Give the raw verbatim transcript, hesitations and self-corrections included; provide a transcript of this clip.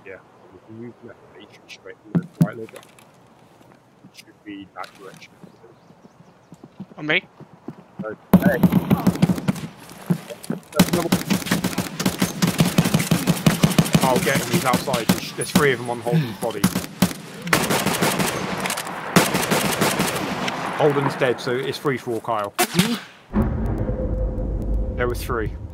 Yeah, we can move left, but you should be straight left, right a little bit. It should be that direction. On me? Okay. I'll get him, he's outside. There's three of them on Holden's body. Holden's dead, so it's free for all, Kyle. There were three.